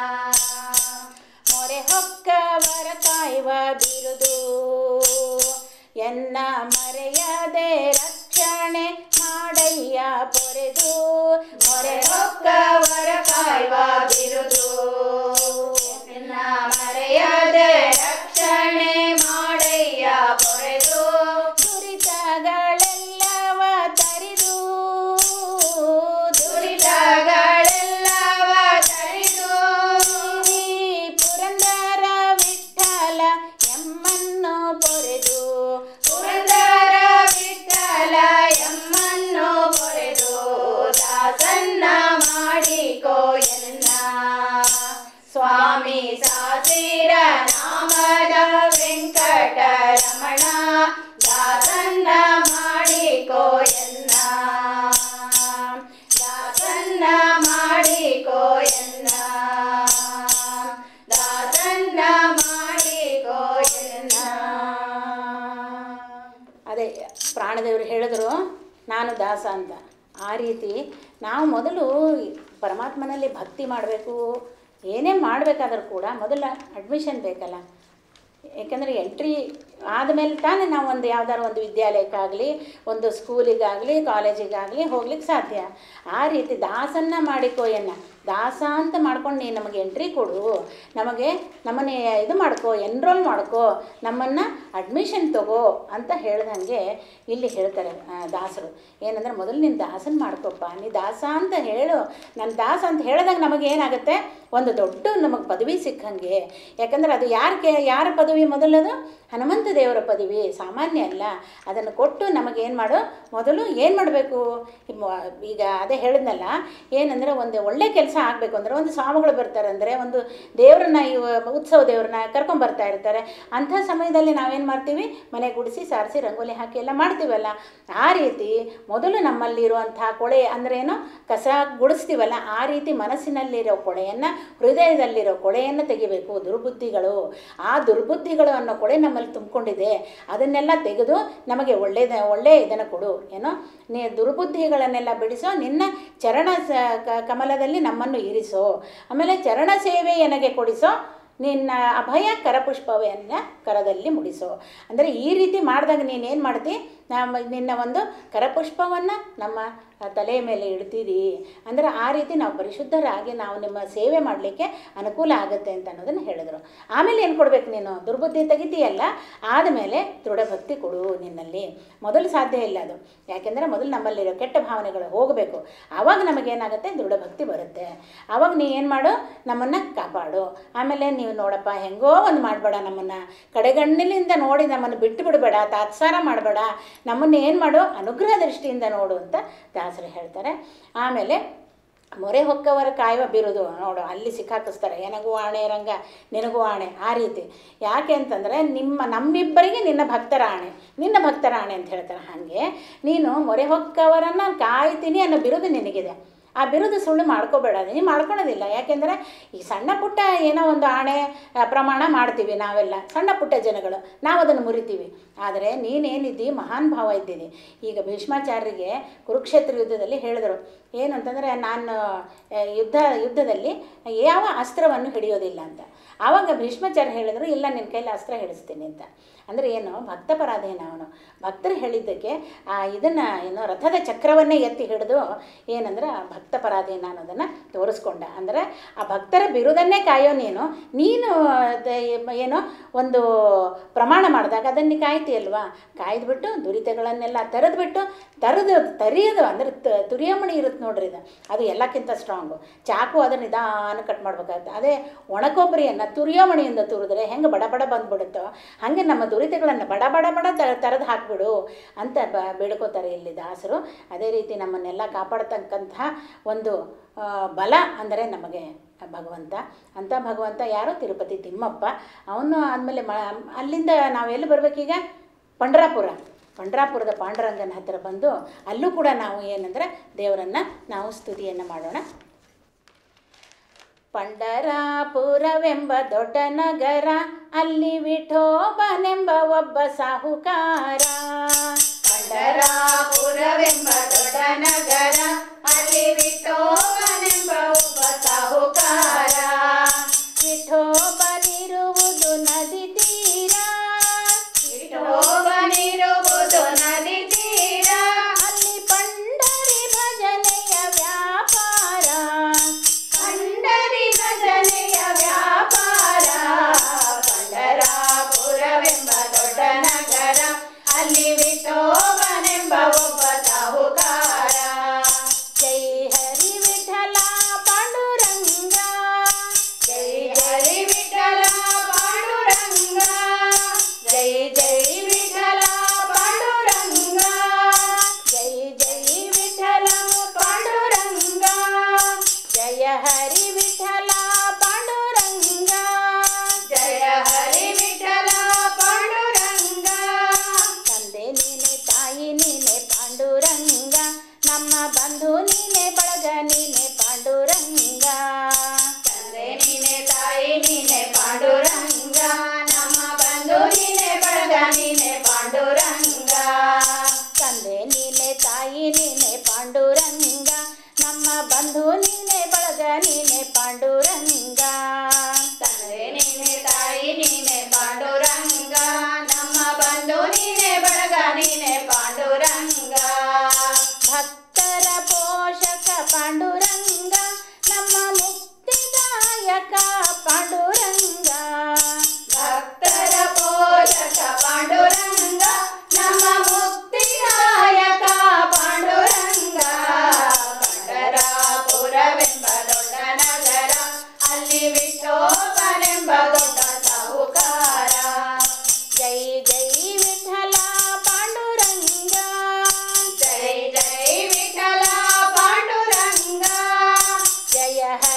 ಮೊರೆ ಹೊಕ್ಕವರ ಕಾಯುವ ಬಿರುದು ಎನ್ನ ಮರೆಯದೆ ರಕ್ಷಣೆ ಮಾಡಯ್ಯ ಪೊರೆದು. ಮೊರೆ ಹೊಕ್ಕವರ ಕಾಯುವ ಬಿರುದು ಎನ್ನ ಮರೆಯದೆ ರಕ್ಷಣೆ ಮಾಡಯ್ಯ ಪೊರೆದು. ದುರಿತಗಳೆಲ್ಲವ ತರಿದು, ದುರಿತಗಳೆಲ್ಲವ ತರಿದು. ಈ ಪುರಂದರ ವಿಠಲ ಎಮ್ಮನ್ನು ಪೊರೆದು. ಪುರಂದರ ವಿಠಲ ಎಮ್ಮನ್ನು ಪೊರೆದು. ದಾಸನ್ನ ಮಾಡಿಕೋ ಎನ್ನ ಸ್ವಾಮಿ ಸಾಸಿರ ನಾಮದ ವೆಂಕಟರಮಣ. ದಾಸನ್ನ ಮಾಡಿಕೋ ಎನ್ನ ದಾಸನ್ನ ಮಾಡಿಕೋ ಎನ್ನ ದಾಸನ್ನ ಮಾಡಿಕೋ ಎನ್ನ. ಅದೇ ಪ್ರಾಣದೇವರು ಹೇಳಿದ್ರು ನಾನು ದಾಸ ಅಂತ. ಆ ರೀತಿ ನಾವು ಮೊದಲು ಪರಮಾತ್ಮನಲ್ಲಿ ಭಕ್ತಿ ಮಾಡಬೇಕು. ಏನೇ ಮಾಡಬೇಕಾದ್ರೂ ಕೂಡ ಮೊದಲು ಅಡ್ಮಿಷನ್ ಬೇಕಲ್ಲ. ಯಾಕೆಂದರೆ ಎಂಟ್ರಿ ಆದಮೇಲೆ ತಾನೇ ನಾವು ಒಂದು ಯಾವ್ದಾದ್ರು ಒಂದು ವಿದ್ಯಾಲಯಕ್ಕಾಗಲಿ ಒಂದು ಸ್ಕೂಲಿಗಾಗಲಿ ಕಾಲೇಜಿಗಾಗಲಿ ಹೋಗ್ಲಿಕ್ಕೆ ಸಾಧ್ಯ. ಆ ರೀತಿ ದಾಸನ್ನ ಮಾಡಿಕೋ ಎನ್ನ ದಾಸ ಅಂತ ಮಾಡ್ಕೊಂಡು ನೀನು ನಮಗೆ ಎಂಟ್ರಿ ಕೊಡು, ನಮಗೆ ನಮ್ಮನ್ನೇ ಇದು ಮಾಡ್ಕೋ, ಎನ್ರೋಲ್ ಮಾಡ್ಕೋ, ನಮ್ಮನ್ನು ಅಡ್ಮಿಷನ್ ತಗೋ ಅಂತ ಹೇಳ್ದಂಗೆ ಇಲ್ಲಿ ಹೇಳ್ತಾರೆ ದಾಸರು. ಏನಂದರೆ ಮೊದಲು ನೀನು ದಾಸನ ಮಾಡ್ಕೊಪ್ಪ, ನೀ ದಾಸ ಅಂತ ಹೇಳು. ನಾನು ದಾಸ ಅಂತ ಹೇಳಿದಾಗ ನಮಗೆ ಏನಾಗುತ್ತೆ, ಒಂದು ದೊಡ್ಡ ನಮಗೆ ಪದವಿ ಸಿಕ್ಕಂಗೆ. ಯಾಕಂದರೆ ಅದು ಯಾರ ಕೆ ಯಾರ ಪದವಿ ಮೊದಲದು? ಹನುಮಂತ ದೇವರ ಪದವಿ, ಸಾಮಾನ್ಯ ಅಲ್ಲ. ಅದನ್ನು ಕೊಟ್ಟು ನಮಗೇನು ಮಾಡು, ಮೊದಲು ಏನು ಮಾಡಬೇಕು? ಈಗ ಅದೇ ಹೇಳಿದ್ನಲ್ಲ, ಏನಂದರೆ ಒಂದು ಒಳ್ಳೆ ಕೆಲಸ ಆಗಬೇಕು ಅಂದರೆ ಒಂದು ಸ್ವಾಮಿಗಳು ಬರ್ತಾರೆ ಅಂದರೆ ಒಂದು ದೇವ್ರನ್ನ ಇವ ಉತ್ಸವ ದೇವ್ರನ್ನ ಕರ್ಕೊಂಬರ್ತಾ ಇರ್ತಾರೆ. ಅಂಥ ಸಮಯದಲ್ಲಿ ನಾವೇನು ಮಾಡ್ತೀವಿ, ಮನೆ ಗುಡಿಸಿ ಸಾರಿಸಿ ರಂಗೋಲಿ ಹಾಕಿ ಎಲ್ಲ ಮಾಡ್ತೀವಲ್ಲ. ಆ ರೀತಿ ಮೊದಲು ನಮ್ಮಲ್ಲಿರುವಂಥ ಕೊಳೆ ಅಂದ್ರೇನು, ಕಸ ಗುಡಿಸ್ತೀವಲ್ಲ, ಆ ರೀತಿ ಮನಸ್ಸಿನಲ್ಲಿರೋ ಕೊಳೆಯನ್ನು, ಹೃದಯದಲ್ಲಿರೋ ಕೊಳೆಯನ್ನು ತೆಗಿಬೇಕು. ದುರ್ಬುದ್ಧಿಗಳು, ಆ ದುರ್ಬುದ್ಧಿಗಳು ಅನ್ನೋ ಕೊಳೆ ನಮ್ಮಲ್ಲಿ ತುಂಬಿಕೊಂಡಿದೆ, ಅದನ್ನೆಲ್ಲ ತೆಗೆದು ನಮಗೆ ಒಳ್ಳೆಯದ ಒಳ್ಳೆಯ ಇದನ್ನು ಕೊಡು. ಏನೋ ನೀ ದುರ್ಬುದ್ಧಿಗಳನ್ನೆಲ್ಲ ಬಿಡಿಸೋ, ನಿನ್ನ ಚರಣ ಸ ಕಮಲದಲ್ಲಿ ನಮ್ಮನ್ನು ಇರಿಸೋ. ಆಮೇಲೆ ಚರಣ ಸೇವೆ ನನಗೆ ಕೊಡಿಸೋ, ನಿನ್ನ ಅಭಯ ಕರಪುಷ್ಪವನ್ನು ಕರದಲ್ಲಿ ಮುಡಿಸೋ. ಅಂದರೆ ಈ ರೀತಿ ಮಾಡಿದಾಗ ನೀನೇನು ಮಾಡ್ತಿ, ನಮ್ಮ ನಿನ್ನ ಒಂದು ಕರಪುಷ್ಪವನ್ನು ನಮ್ಮ ತಲೆಯ ಮೇಲೆ ಇಡ್ತೀರಿ. ಅಂದರೆ ಆ ರೀತಿ ನಾವು ಪರಿಶುದ್ಧರಾಗಿ ನಾವು ನಿಮ್ಮ ಸೇವೆ ಮಾಡಲಿಕ್ಕೆ ಅನುಕೂಲ ಆಗುತ್ತೆ ಅಂತ ಅನ್ನೋದನ್ನು ಹೇಳಿದ್ರು. ಆಮೇಲೆ ಏನು ಕೊಡಬೇಕು, ನೀನು ದುರ್ಬುದ್ಧಿ ತೆಗಿತೀಯಲ್ಲ, ಆದಮೇಲೆ ದೃಢಭಕ್ತಿ ಕೊಡು ನಿನ್ನಲ್ಲಿ. ಮೊದಲು ಸಾಧ್ಯ ಇಲ್ಲ ಅದು, ಯಾಕೆಂದರೆ ಮೊದಲು ನಮ್ಮಲ್ಲಿರೋ ಕೆಟ್ಟ ಭಾವನೆಗಳು ಹೋಗಬೇಕು. ಆವಾಗ ನಮಗೇನಾಗುತ್ತೆ, ದೃಢಭಕ್ತಿ ಬರುತ್ತೆ. ಆವಾಗ ನೀ ಏನು ಮಾಡು, ನಮ್ಮನ್ನು ಕಾಪಾಡು. ಆಮೇಲೆ ನೀವು ನೋಡಪ್ಪ ಹೆಂಗೋ ಒಂದು ಮಾಡಬೇಡ, ನಮ್ಮನ್ನು ಕಡೆಗಣ್ಣಿನಿಂದ ನೋಡಿ ನಮ್ಮನ್ನು ಬಿಟ್ಟು ಬಿಡಬೇಡ, ತಾತ್ಸಾರ ಮಾಡಬೇಡ, ನಮ್ಮನ್ನು ಏನು ಮಾಡು, ಅನುಗ್ರಹ ದೃಷ್ಟಿಯಿಂದ ನೋಡು ಅಂತ ದಾಸರು ಹೇಳ್ತಾರೆ. ಆಮೇಲೆ ಮೊರೆ ಹೊಕ್ಕವರ ಕಾಯುವ ಬಿರುದು ನೋಡು, ಅಲ್ಲಿ ಸಿಕ್ಕಾಕಿಸ್ತಾರೆ, ನನಗೂ ಆಣೆ ರಂಗ ನಿನಗೂ ಆಣೆ. ಆ ರೀತಿ ಯಾಕೆ ಅಂತಂದರೆ, ನಿಮ್ಮ ನಮ್ಮಿಬ್ಬರಿಗೆ ನಿನ್ನ ಭಕ್ತರ ಆಣೆ, ನಿನ್ನ ಭಕ್ತರ ಆಣೆ ಅಂತ ಹೇಳ್ತಾರೆ. ಹಾಗೆ ನೀನು ಮೊರೆ ಹೊಕ್ಕವರನ್ನು ಕಾಯ್ತೀನಿ ಅನ್ನೋ ಬಿರುದು ನಿನಗಿದೆ. ಆ ಬಿರುದು ಸುಳ್ಳು ಮಾಡ್ಕೋಬೇಡ, ನೀನು ಮಾಡ್ಕೊಳೋದಿಲ್ಲ. ಯಾಕೆಂದರೆ ಈ ಸಣ್ಣ ಪುಟ್ಟ ಏನೋ ಒಂದು ಆಣೆ ಪ್ರಮಾಣ ಮಾಡ್ತೀವಿ ನಾವೆಲ್ಲ, ಸಣ್ಣ ಪುಟ್ಟ ಜನಗಳು, ನಾವು ಅದನ್ನು ಮುರಿತೀವಿ. ಆದರೆ ನೀನೇನಿದ್ದಿ, ಮಹಾನ್ ಭಾವ ಇದ್ದೀನಿ. ಈಗ ಭೀಷ್ಮಾಚಾರ್ಯರಿಗೆ ಕುರುಕ್ಷೇತ್ರ ಯುದ್ಧದಲ್ಲಿ ಹೇಳಿದರು ಏನಂತಂದರೆ, ನಾನು ಯುದ್ಧ ಯುದ್ಧದಲ್ಲಿ ಯಾವ ಅಸ್ತ್ರವನ್ನು ಹಿಡಿಯೋದಿಲ್ಲ ಅಂತ. ಆವಾಗ ಭೀಷ್ಮಾಚಾರ್ಯ ಹೇಳಿದರು, ಇಲ್ಲ ನಿನ್ನ ಕೈಲಿ ಅಸ್ತ್ರ ಹಿಡಿಸ್ತೀನಿ ಅಂತ. ಅಂದರೆ ಏನು, ಭಕ್ತಪರಾಧೇನ ಅವನು. ಭಕ್ತರು ಹೇಳಿದ್ದಕ್ಕೆ ಆ ಇದನ್ನು ಏನು ರಥದ ಚಕ್ರವನ್ನೇ ಎತ್ತಿ ಹಿಡಿದು ಏನಂದ್ರೆ ಭಕ್ತಪರಾಧೇನ ಅನ್ನೋದನ್ನು ತೋರಿಸ್ಕೊಂಡ. ಅಂದರೆ ಆ ಭಕ್ತರ ಬಿರುದನ್ನೇ ಕಾಯೋ ನೀನು ನೀನು ಏನೋ ಒಂದು ಪ್ರಮಾಣ ಮಾಡಿದಾಗ ಅದನ್ನು ಕಾಯ್ತೀಯಲ್ವಾ, ಕಾಯ್ದುಬಿಟ್ಟು ದುರಿತಗಳನ್ನೆಲ್ಲ ತರೆದ್ಬಿಟ್ಟು ತರದು ತರಿಯೋದು ಅಂದರೆ ತುರಿಯಮಣಿ ಇರುತ್ತೆ ನೋಡ್ರಿ, ಇದು ಅದು ಎಲ್ಲಕ್ಕಿಂತ ಸ್ಟ್ರಾಂಗು. ಚಾಕು ಅದನ್ನು ನಿಧಾನ ಕಟ್ ಮಾಡ್ಬೇಕಾಗುತ್ತೆ. ಅದೇ ಒಣಕೊಬ್ಬರಿಯನ್ನು ತುರಿಯೋಮಣಿಯಿಂದ ತುರಿದ್ರೆ ಹೆಂಗೆ ಬಡ ಬಡ ಬಂದುಬಿಡುತ್ತೋ ಹಾಗೆ ನಮ್ಮ ದುರಿತಗಳನ್ನು ಬಡ ಬಡ ಬಡ ತರೆದು ಹಾಕಿಬಿಡು ಅಂತ ಬ ಬೇಡ್ಕೋತಾರೆ ಇಲ್ಲಿ ದಾಸರು. ಅದೇ ರೀತಿ ನಮ್ಮನ್ನೆಲ್ಲ ಕಾಪಾಡ್ತಕ್ಕಂತಹ ಒಂದು ಬಲ ಅಂದರೆ ನಮಗೆ ಭಗವಂತ. ಅಂಥ ಭಗವಂತ ಯಾರು, ತಿರುಪತಿ ತಿಮ್ಮಪ್ಪ. ಅವನು ಆದಮೇಲೆ ಮ ಅಲ್ಲಿಂದ ನಾವೆಲ್ಲಿ ಬರಬೇಕೀಗ, ಪಂಡರಾಪುರ. ಪಂಡರಾಪುರದ ಪಾಂಡುರಂಗನ ಹತ್ತಿರ ಬಂದು ಅಲ್ಲೂ ಕೂಡ ನಾವು ಏನಂದರೆ ದೇವರನ್ನು ನಾವು ಸ್ತುತಿಯನ್ನು ಮಾಡೋಣ. ಪಂಡರಾಪುರವೆಂಬ ದೊಡ್ಡ ನಗರ, ಅಲ್ಲಿ ವಿಠೋಬನೆಂಬ ಒಬ್ಬ ಸಾಹುಕಾರ. ಪಂಡರಾಪುರವೆಂಬ ದೊಡ್ಡ ನಗರ, ಅಲ್ಲಿ ವಿಠೋಬನೆಂಬ ಒಬ್ಬ ಸಾಹುಕಾರ. ವಿಠೋಬನಿರುವುದು ನದಿ ತೀರ, ವಿಠೋಬನಿರುವುದು ನದಿ ತೀರ, ಅಲ್ಲಿ ಪಂಡರಿ ಭಜನೆಯ ವ್ಯಾಪಾರ. ಪಂಡರಿ ಭಜನೆಯ ವ್ಯಾಪಾರ. ಪಂಡರಾಪುರವೆಂಬ ದೊಡ್ಡ ನಗರ, ಅಲ್ಲಿ ವಿಠೋಬನೆಂಬ ಒಬ್ಬ ಸಾಹುಕಾರ. ಜೈ ಹರಿ ವಿಠಲ ಪಾಂಡುರಂಗ, ಜೈ ಹರಿ ವಿಠಲ ಪಾಂಡುರಂಗ, ಜೈ ಜೈ ವಿಠಲ ಪಾಂಡುರಂಗ, ಜೈ ಜೈ ವಿಠಲ ಪಾಂಡುರಂಗ, ಜಯ ಹರಿ ವಿಠಲ ಪಾಂಡುರಂಗ. ಜಯ ಹರಿ ವಿಠಲ ಪಾಂಡುರಂಗ. ತಂದೆ ನೀನೆ, ತಾಯಿ ನೀನೆ ಪಾಂಡುರಂಗ, ನಮ್ಮ ಬಂಧು ನೀನೆ, ಬಳಗ ನೀನೆ ಪಾಂಡುರಂಗ. ತಂದೆ ನೀನೆ, ತಾಯಿ ನೀನೆ ಪಾಂಡುರಂಗ, ನಮ್ಮ ಬಂಧು ನೀನೆ, ಬಳಗ ನೀನೆ ಪಾಂಡುರಂಗ. ತಂದೆ ನೀನೆ, ತಾಯಿ ನೀನೆ ಪಾಂಡುರಂಗ, ನಮ್ಮ ಬಂಧು ನೀನೆ, ಬಳಗ ನೀನೆ ಪಾಂಡುರಂಗ. ತಂದೆ ನೀನೆ, ತಾಯಿ ನೀನೆ ಪಾಂಡುರಂಗ, ನಮ್ಮ ಬಂಧು ನೀನೆ, ಬಳಗ ನೀನೆ ಪಾಂಡುರಂಗ. ಭಕ್ತರ ಪೋಷಕ ಪಾಂಡುರಂಗ, ನಮ್ಮ ಮುಕ್ತಿದಾಯಕ ಪಾಂಡುರಂಗ. ಭಕ್ತರ ಪೋಷಕ ಪಾಂಡುರಂಗ, ನಮ್ಮ ಮುಕ್ತಿದಾಯಕ ಪಾಂಡುರಂಗ. ಪಂಡರಾಪುರವೆಂಬ ದೊಡ್ಡ ನಗರ, ಅಲ್ಲಿ ವಿಠೋಬನೆಂಬ ದೊಡ್ಡ ಸಾಹುಕಾರ. ಜೈ ಜೈ ವಿಠಲ ಪಾಂಡುರಂಗ, ಜೈ ಜೈ ವಿಠಲ ಪಾಂಡುರಂಗ, ಜಯ ಹರಿ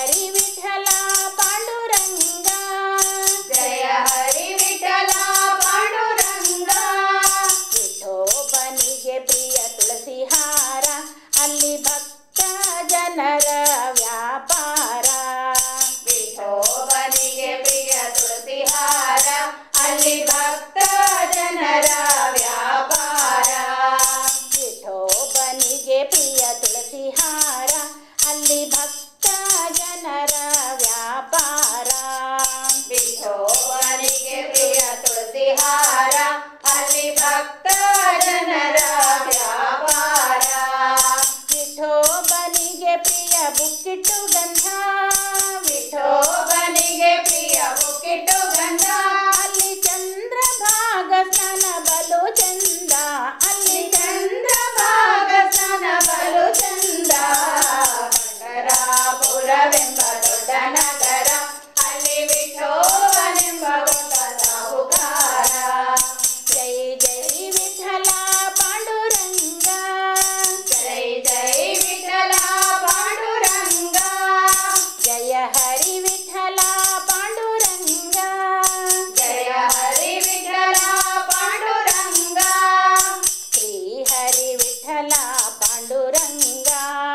ಭಕ್ತ ಜನರ ವ್ಯಾಪಾರ. ವಿಠೋಬನಿಗೆ ಪ್ರಿಯ ಬುಕ್ಕಿಟ್ಟು ಗಂಧ, ವಿಠೋಬನಿಗೆ ಪ್ರಿಯ ಬುಕ್ಕಿಟ್ಟು ಗಂಧ. ಅಲ್ಲಿ ಚಂದ್ರಭಾಗ ಸ್ನಾನ ಬಲು ಚಂದ, ಅಲ್ಲಿ ಚಂದ್ರಭಾಗ ಸ್ನಾನ ಬಲು ಚಂದ. ಪಂಢರಾಪುರವೆಂಬ ದೊಡ್ಡ ನಗರ, ಅಲ್ಲಿ ವಿಠೋಬನೆಂಬ ಒಬ್ಬ ಸಾಹುಕಾರ. ಜೈ ಜೈ ವಿಠಲ ಪಾಂಡುರಂಗ, ಜೈ ಜೈ ವಿಠಲ ಪಾಂಡುರಂಗ. ಜಯ ಹರಿ ವಿಠಲ ಪಾಂಡುರಂಗ, ಜಯ ಹರಿ ವಿಠಲ ಪಾಂಡುರಂಗ. ಶ್ರೀ ಹರಿ ವಿಠಲ ಪಾಂಡುರಂಗ,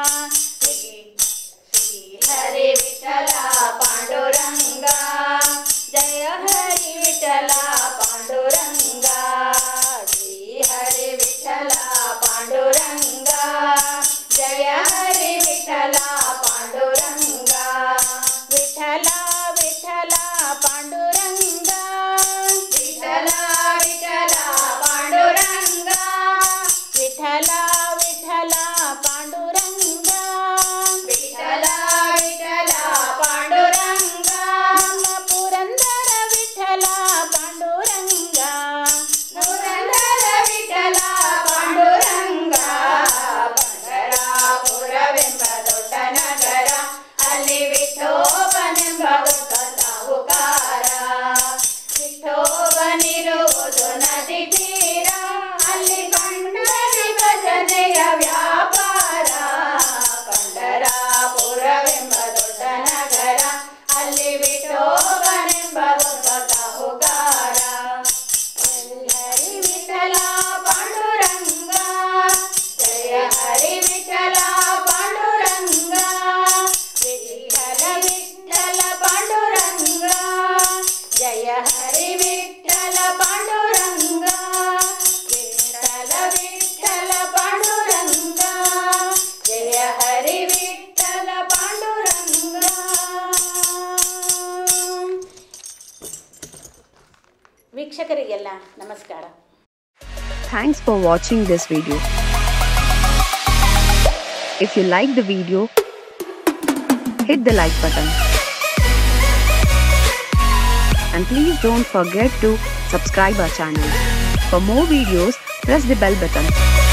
ಶ್ರೀ ಹರಿ ವಿಠಲ ಪಾಂಡುರಂಗ. ಜಯ ಹರಿ ವಿಠಲ ಪಾಂಡುರಂಗ. ಶ್ರೀ ಹರಿ ವಿಠಲ ಪಾಂಡುರಂಗ. ಜಯ ಹರಿ ವಿಠಲ ಪಾಂಡುರಂಗ. ವಿಠಲ ವಿಠಲ ಪಾಂಡುರಂಗ, ವಿಠಲ ವಿಠಲ ಪಾಂಡುರಂಗ. ವಿಠಲ ವಿಠಲ ಪಾಂಡುರಂಗ, ವಿಠಲ ವಿಠಲ ಪಾಂಡುರಂಗ. ನಮ್ಮ ಪುರಂದರ ವಿಠಲ ಪಾಂಡುರಂಗ, ಪುರಂದರ ವಿಠಲ ಪಾಂಡುರಂಗ. ಪಂಢರಾಪುರವೆಂಬ ದೊಡ್ಡ ನಗರ, ಅಲ್ಲಿ ವಿಠೋಬನೆಂಬ ಒಬ್ಬ ಸಾಹುಕಾರ. ವಿಠೋಬನಿರುವುದು ನದಿ ತೀರ, ಅಲ್ಲಿ ಕಂಡರಿ ಭಜನೆಯ ವ್ಯಾಪಾರ. ಪಂಢರಾಪುರವೆಂಬ ದೊಡ್ಡ ನಗರ, ಅಲ್ಲಿ ವಿಠೋಬನೆಂಬ ಒಬ್ಬ ಸಾಹುಕಾರ. ಹರಿ ವಿಠಲ ಪಾಂಡುರಂಗ. ಜಯ ಹರಿ ವಿಠಲ ಪಾಂಡುರಂಗ. ವಿಠಲ ವಿಠಲ ಪಾಂಡುರಂಗ. ಜಯ ಹರಿ ವಿಠಲ ಪಾಂಡುರಂಗ. ವಿಠಲ ವಿಠಲ ಪಾಂಡುರಂಗ. ಜಯ ಹರಿ ವಿಠಲ ಪಾಂಡುರಂಗ. ವೀಕ್ಷಕರಿಗೆಲ್ಲ ನಮಸ್ಕಾರ. Thanks for watching this video. If you like the video, hit the like button. And please don't forget to subscribe our channel. For more videos, press the bell button.